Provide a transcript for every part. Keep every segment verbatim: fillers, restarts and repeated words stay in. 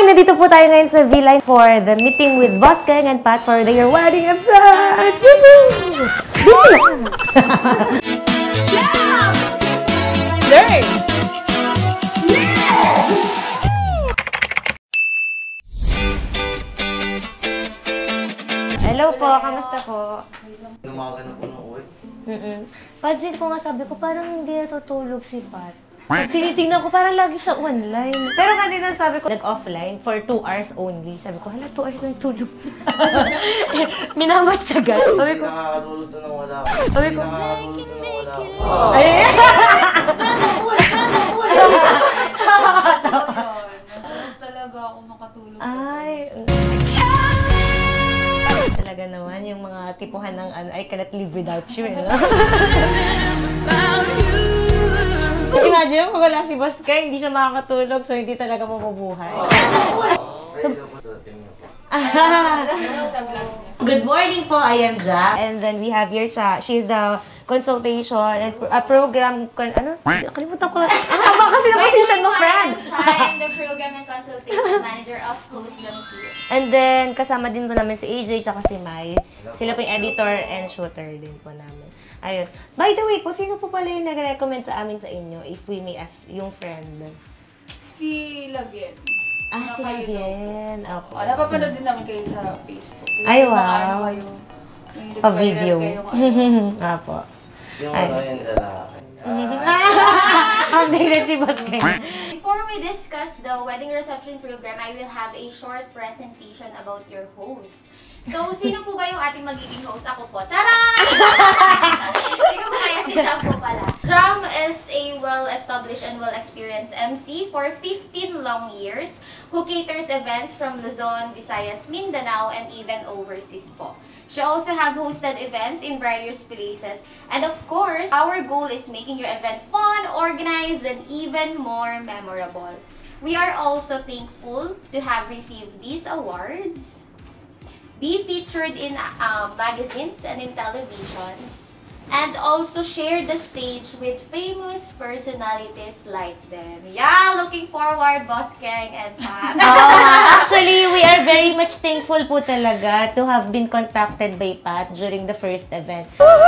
Hi! Nandito po tayo ngayon sa V-Line for the meeting with Boss Keng and Pat for their wedding event! Woohoo! Learn! Hello po, kamusta po? Lumaga na po ng uwi. Mm-mm. Pansin ko nga, sabi ko, parang hindi natutulog si Pat. Tinitingnan ko, parang lagi siya online. Pero kanina sabi ko, nag-offline for two hours only. Sabi ko, hala, two hours na tulog. Minamatyagan. Sabi ko, hindi nakakatulog to nang wala ko. Sabi ko, Hindi nakakatulog to nang wala ko. Ay! Sana all! Sana all! Talaga ako makatulog. Ay! Talaga naman, yung mga tipuhan ng ano, I cannot live without you. Eh, no? Imagine kung wala si Boss Keng, hindi siya makakatulog, so hindi talaga mabubuhay. So, good morning po, I am Ja. And then we have your Cha. She's the consultation and a uh, program, ano? Nakalimutan ko. Ah, baka kasi na position mo, friend. I am the program and consultation manager of Emcee. And then, kasama din po namin si A J tsaka si Mai. Sila po yung editor and shooter din po namin. Ayun. By the way po, sino po pala yung nag-recommend sa amin sa inyo, if we may ask yung friend? Si Lavien. Ah, si Lavien. Opo. Oh, napapanood din namin kayo sa Facebook. Ay, wow. Pa-video. Apo. Yung ano yung lalaki. Ang tingnan si Boss Keng. Before we discuss the wedding reception program, I will have a short presentation about your host. So, sino po ba yung ating magiging host? Ako po. Tara! Hindi ko po kaya si Jam po pala. Jam is a well-established and well-experienced M C for fifteen long years who caters events from Luzon, Visayas, Mindanao, and even overseas po. She also have hosted events in various places. And of course, our goal is making your event fun, organized, and even more memorable. We are also thankful to have received these awards, be featured in um, magazines and in televisions, and also share the stage with famous personalities like them. Yeah, looking forward, Boss Keng and Pat. Oh, actually, we are very much thankful po talaga to have been contacted by Pat during the first event.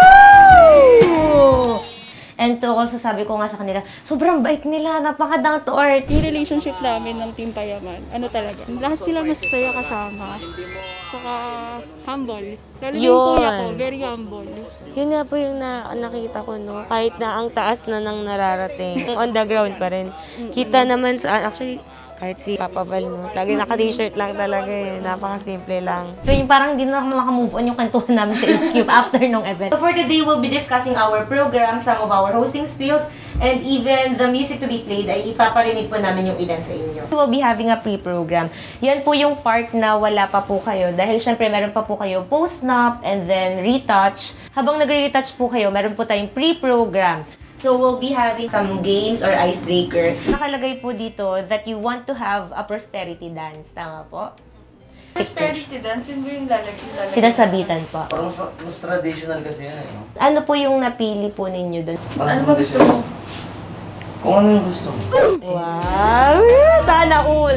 Woohoo! And to also sabi ko nga sa kanila, sobrang bait nila, napaka-down to earth. Yung relationship namin ng Team Payaman, ano talaga, lahat sila masaya kasama. Saka humble. Lalo yung kuya ko, very humble. Yun nga po yung na nakita ko, no? Kahit na ang taas na nang nararating, on the ground pa rin. Kita naman sa, actually, kahit si Papa Val, no? Lagi naka-t-shirt lang talaga eh. Napaka-simple lang. So yung parang hindi na makamove on yung kantuhan namin sa H Q after nung event. So for today, we'll be discussing our program, some of our hosting skills, and even the music to be played ay ipaparinig po namin yung ilan sa inyo. We'll be having a pre-program. Yan po yung part na wala pa po kayo dahil syempre meron pa po kayo post-nap and then retouch. Habang nagre-retouch po kayo, meron po tayong pre-program. So, we'll be having some games or icebreaker. Nakalagay po dito that you want to have a prosperity dance. Tama po? Prosperity dance, yun ba yung lalagay? Sinasabitan po. Parang mas traditional kasi yan eh. No? Ano po yung napili po ninyo doon? Ano ba gusto mo? Kung ano yung gusto mo. Wow! Sana all!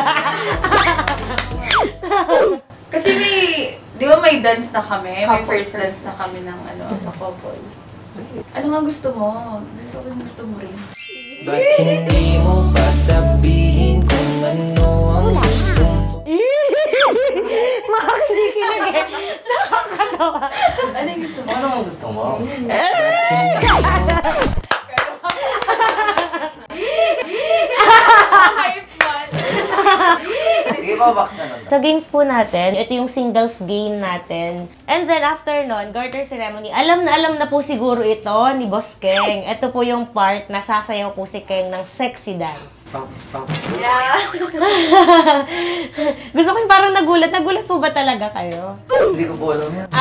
Kasi may, di ba may dance na kami? May first dance na kami ng ano, sa couple. Ano nga gusto mo? Gusto ko yung gusto mo rin. Ba't hindi mo pa sabihin kung ano ang gusto mo? Makakilig-kilig eh. Nakakatawa. Ano yung gusto mo? Ano ang gusto mo? Hype man! Sige pa, box na lang. Sa games po natin, ito yung singles game natin. And then after nun, garter ceremony. Alam na alam na po siguro ito ni Boss Keng. Ito po yung part na sasayaw po si Keng ng sexy dance. Yeah! Gusto ko yung parang nagulat. Nagulat po ba talaga kayo? Hindi ko po alam yan.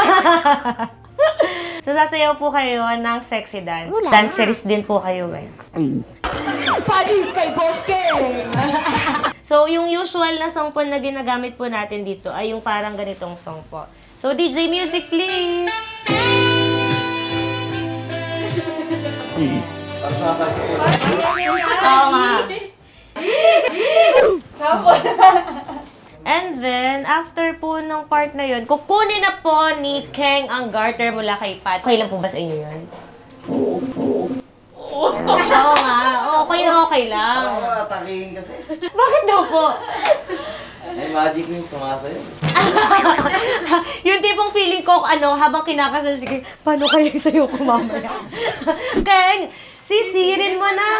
So sasayaw po kayo ng sexy dance. Dancers din po kayo eh. Padis kay Boss Keng! So, yung usual na song po na ginagamit po natin dito ay yung parang ganitong song po. So, D J music, please! Parang sumasabi ko. Oo nga. Couple. And then, after po nung part na yun, kukunin na po ni Keng ang garter mula kay Pat. Okay lang po ba sa inyo yun? Oo nga. Okay na okay lang. Ako atakihin kasi. Bakit daw po? May magic yung sumasayo. Yung tipong feeling ko, ano, habang kinakasal, sige, paano kaya sa'yo ko mamaya? Keng, sisirin mo na!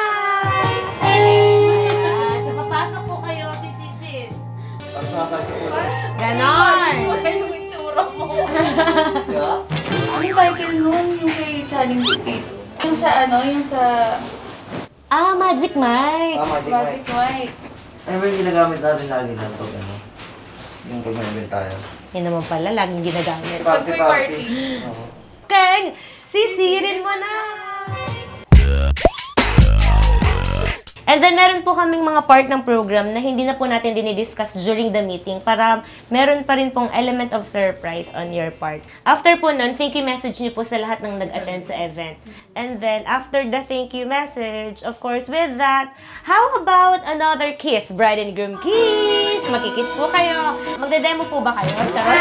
Ayan. So, papasok po kayo, sisisin. Tapos sumasakit ko lang. Ganon! Wala yung itsura mo. Diba? Ano title nun? Yung kay Channing Dito. Yung sa ano, yung sa Ah, Magic Mike! Ah, magic Magic mic. White. Ano ba yung ginagamit natin lagi lang pag ano? Yung pag may tayo. Yan naman pala, laging ginagamit. Pag may party. Oo. Keng, sisirin mo na! And then, meron po kaming mga part ng program na hindi na po natin dinidiscuss during the meeting para meron pa rin pong element of surprise on your part. After po nun, thank you message niyo po sa lahat ng nag-attend sa event. And then, after the thank you message, of course, with that, how about another kiss? Bride and groom kiss! Magkikiss po kayo. Magde-demo po ba kayo? Charot!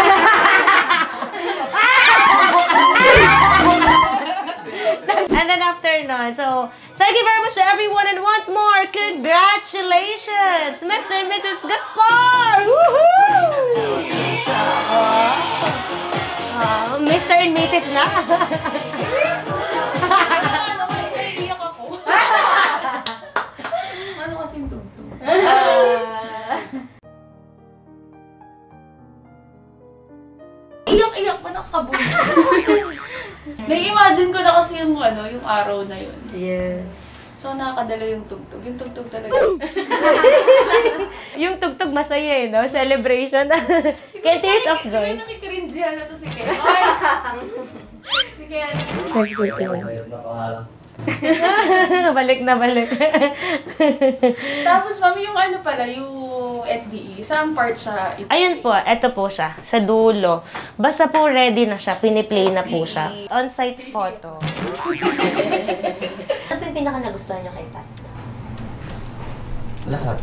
And then after nun, so, thank you very much to everyone and once more, congratulations! Mister and Missus Gaspar! Woohoo! Uh, Mister and Missus na! Naiiyak ako. Ano kasing tugtog? Iyak-iyak pa nakakabuli. Nai-imagine ko na kasi yung ano, yung araw na yun. Yes. So nakakadala yung tugtog. Yung tugtog talaga. Yung tugtog masaya eh, no? Celebration. Kaya tears of joy. Hindi ko nakikringehan na to si Kaya. Ay! Si Kaya. Mayroon na pangalan. Balik na balik. Tapos mami, yung ano pala, yung S D E, saan part siya? Ayun po, eto po siya, sa dulo. Basta po ready na siya, piniplay na po siya. On-site photo. Ano po yung pinaka nagustuhan niyo kay Pat? Lahat.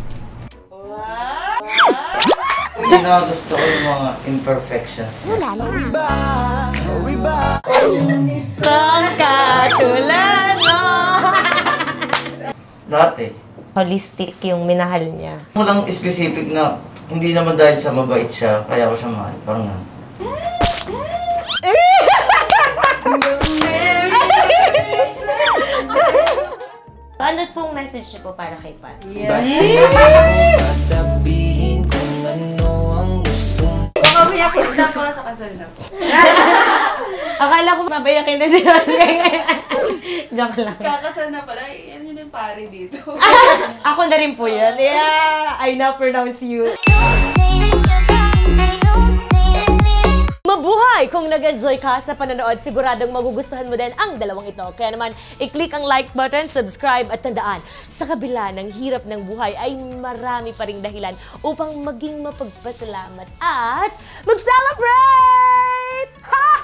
Hindi na gusto ko yung mga imperfections. Kung katulad mo! Dati. Holistic yung minahal niya. Walang specific na, hindi naman dahil sa mabait siya, kaya ko siya mahal. Parang nga. Ano pong message niyo po para kay Pat? Sabihin kung ano ang gusto mo. Mamayakin na po sa kasal na po. Akala ko mabayakin na si Keng. Joke lang. Kakasal na pala, yan yun yung pare dito. Ako na rin po yun. Yeah, I now pronounce you. Mabuhay! Kung nag-enjoy ka sa panonood, siguradong magugustuhan mo din ang dalawang ito. Kaya naman, i-click ang like button, subscribe at tandaan, sa kabila ng hirap ng buhay ay marami pa ring dahilan upang maging mapagpasalamat at mag-celebrate! Ha!